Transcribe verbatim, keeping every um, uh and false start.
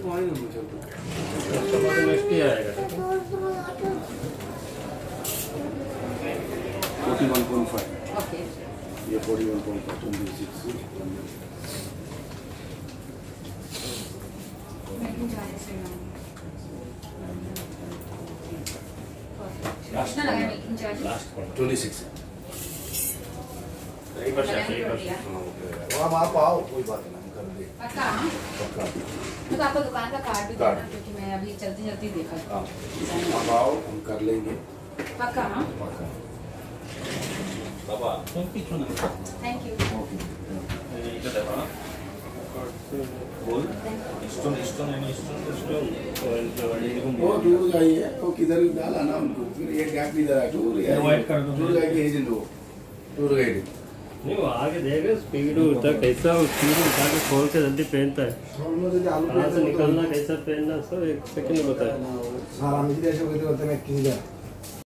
वहीं ना मुझे कस्टमर नेक्स्ट ही आएगा। Forty one point five okay ये forty one point five twenty six कितना लगा making charge? Last twenty six सही परसेंट सही परसेंट। वहाँ आप आओ कोई बात नहीं कर दे पक्का हाँ? पक्का तो आपको दुकान का कार्ड भी देना क्योंकि मैं अभी चलती चलती देखा। हाँ आप आओ हम कर लेंगे पक्का हाँ? पक्का बाबा तुम पीछे ना। Thank you. ओके इधर देखो ना। बोल stone stone any stone stone वो टूर गई है वो किधर डाला ना उनको फिर ये गैप इधर है टूर है Avoid कर दो। टूर गाइड के एजेंट हो टूर गाइड नहीं वो आगे देख स्पीड होता है कैसा वो स्पीड उठा के खोल के जल्दी पहनता है। और मुझे आलू कहाँ से निकलना कैसा पहनना सब एक सेकंड में बताए। सारा मुझे ऐसे कहते होते मैं किधर